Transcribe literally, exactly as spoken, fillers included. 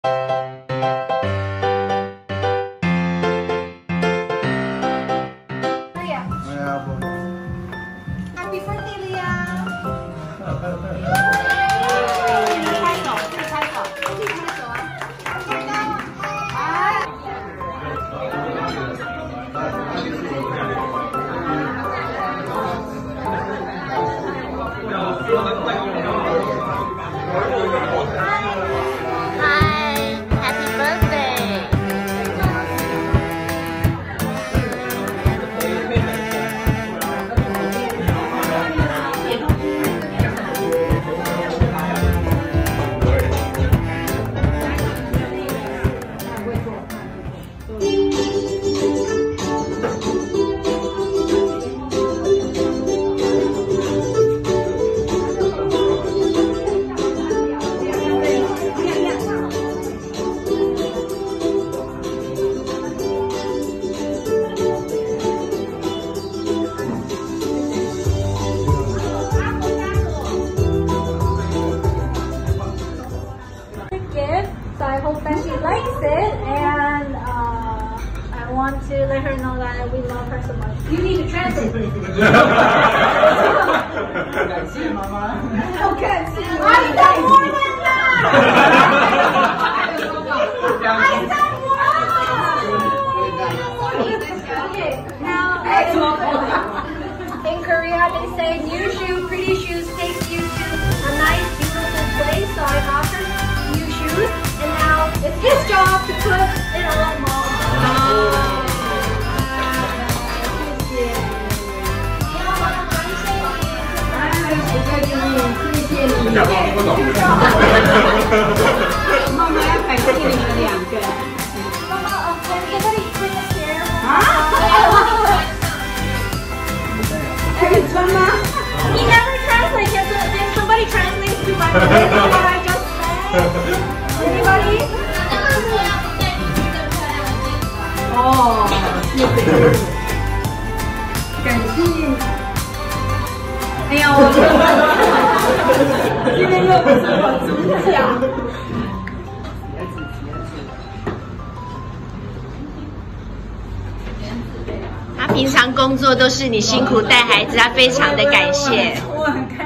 So I hope that she likes it, and uh, I want to let her know that we love her so much. You need to translate. I don't want that. I don't want. Okay, now in Korea they say new shoe, pretty shoes take you to a nice, beautiful place. So I got her new shoes. And now it's his job to put it on mom. He never translates. Can somebody translate to my what I just said? Anybody? Oh, 感谢。哎呀，我今天又不是我主讲。他平常工作都是你辛苦带孩子，他非常的感谢。我很开